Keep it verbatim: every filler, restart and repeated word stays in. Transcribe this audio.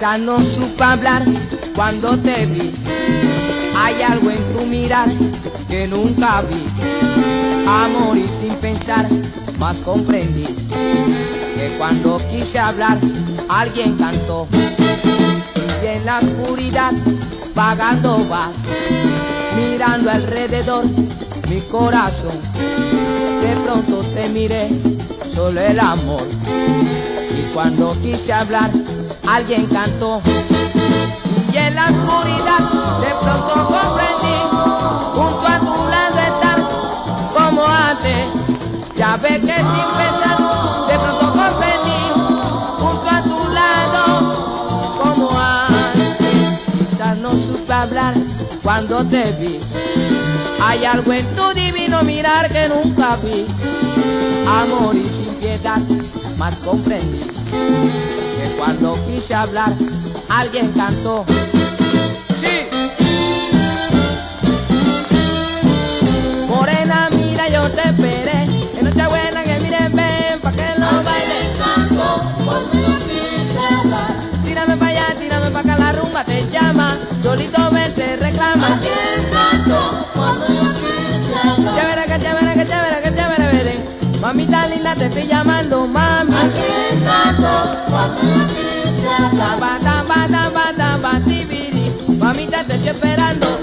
Quizás no supe hablar cuando te vi. Hay algo en tu mirar que nunca vi. Amor y sin pensar, más comprendí que cuando quise hablar, alguien cantó. Y en la oscuridad, vagando vas, mirando alrededor mi corazón. De pronto te miré, solo el amor. Y cuando quise hablar, alguien cantó. Y en la oscuridad, de pronto comprendí, junto a tu lado estar como antes. Ya ves que sin pensar, de pronto comprendí, junto a tu lado como antes. Quizás no supe hablar cuando te vi. Hay algo en tu divino mirar que nunca vi. Amor y sin piedad, más comprendí que cuando quise hablar, alguien cantó. Sí. Morena, mira, yo te esperé. En Nochebuena que miren, ven, pa' que lo bailen. Canto cuando yo quise hablar. Tírame pa' allá, tírame pa' acá, la rumba te llama. Solito ven, te reclama. Alguien cantó cuando yo quise hablar. Chévere, que chévere, que chévere, que chévere, ven. Mamita linda, te estoy llamando, mami. Alguien cantó cuando yo quise hablar. Ba, da, ba, da, ba, da, ba, ti, bi, di. Mamita, te estoy esperando.